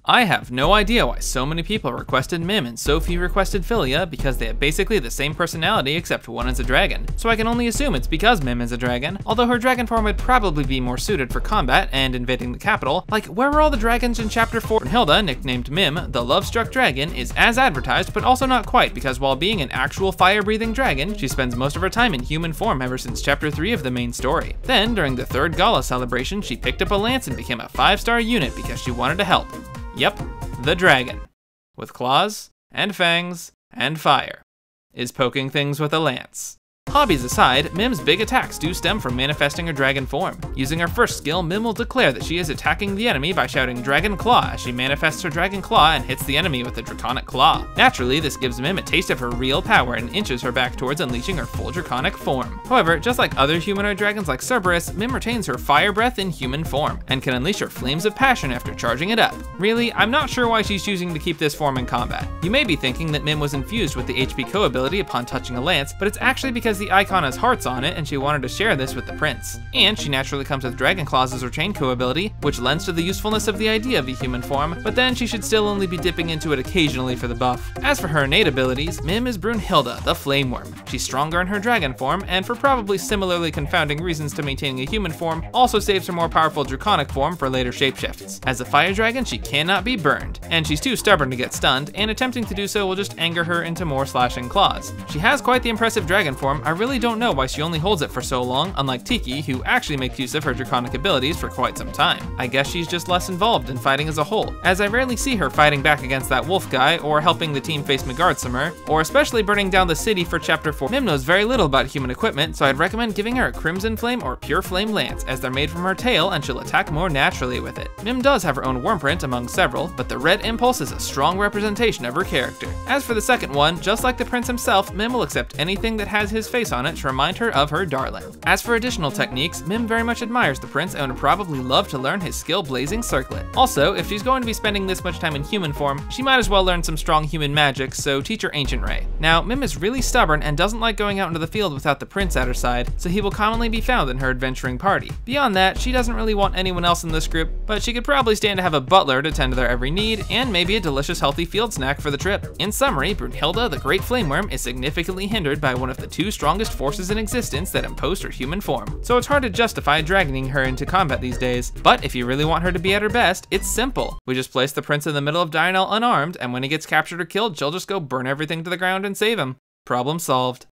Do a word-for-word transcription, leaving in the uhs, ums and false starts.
I have no idea why so many people requested Mim and so few requested Philia, because they have basically the same personality except one is a dragon. So I can only assume it's because Mim is a dragon, although her dragon form would probably be more suited for combat and invading the capital. Like, where were all the dragons in chapter four? Brunhilde, nicknamed Mim, the love-struck dragon, is as advertised, but also not quite, because while being an actual fire-breathing dragon, she spends most of her time in human form ever since chapter three of the main story. Then, during the third gala celebration, she picked up a lance and became a five-star unit because she wanted to help. Yep, the dragon. With claws, and fangs, and fire. Is poking things with a lance. Hobbies aside, Mim's big attacks do stem from manifesting her dragon form. Using her first skill, Mim will declare that she is attacking the enemy by shouting Dragon Claw as she manifests her Dragon Claw and hits the enemy with a Draconic Claw. Naturally, this gives Mim a taste of her real power and inches her back towards unleashing her full Draconic form. However, just like other humanoid dragons like Cerberus, Mim retains her fire breath in human form, and can unleash her flames of passion after charging it up. Really, I'm not sure why she's choosing to keep this form in combat. You may be thinking that Mim was infused with the H P Co ability upon touching a lance, but it's actually because the icon has hearts on it and she wanted to share this with the prince. And she naturally comes with Dragon Claws as her Chain Co ability, which lends to the usefulness of the idea of a human form, but then she should still only be dipping into it occasionally for the buff. As for her innate abilities, Mim is Brunhilde, the Flame Worm. She's stronger in her dragon form, and for probably similarly confounding reasons to maintaining a human form, also saves her more powerful Draconic form for later shapeshifts. As a fire dragon, she cannot be burned, and she's too stubborn to get stunned, and attempting to do so will just anger her into more slashing claws. She has quite the impressive dragon form. I really don't know why she only holds it for so long, unlike Tiki, who actually makes use of her Draconic abilities for quite some time. I guess she's just less involved in fighting as a whole, as I rarely see her fighting back against that wolf guy, or helping the team face Megardsummer, or especially burning down the city for chapter four. Mim knows very little about human equipment, so I'd recommend giving her a Crimson Flame or Pure Flame Lance, as they're made from her tail and she'll attack more naturally with it. Mim does have her own Wyrmprint among several, but the Red Impulse is a strong representation of her character. As for the second one, just like the prince himself, Mim will accept anything that has his face on it to remind her of her darling. As for additional techniques, Mim very much admires the prince and would probably love to learn his skill Blazing Circlet. Also, if she's going to be spending this much time in human form, she might as well learn some strong human magic, so teach her Ancient Ray. Now, Mim is really stubborn and doesn't like going out into the field without the prince at her side, so he will commonly be found in her adventuring party. Beyond that, she doesn't really want anyone else in this group, but she could probably stand to have a butler to tend to their every need, and maybe a delicious healthy field snack for the trip. In summary, Brunhilde, the Great Flame Worm, is significantly hindered by one of the two strongest forces in existence that imposed her human form, so it's hard to justify dragoning her into combat these days. But if you really want her to be at her best, it's simple. We just place the prince in the middle of Diurnell unarmed, and when he gets captured or killed, she'll just go burn everything to the ground and save him. Problem solved.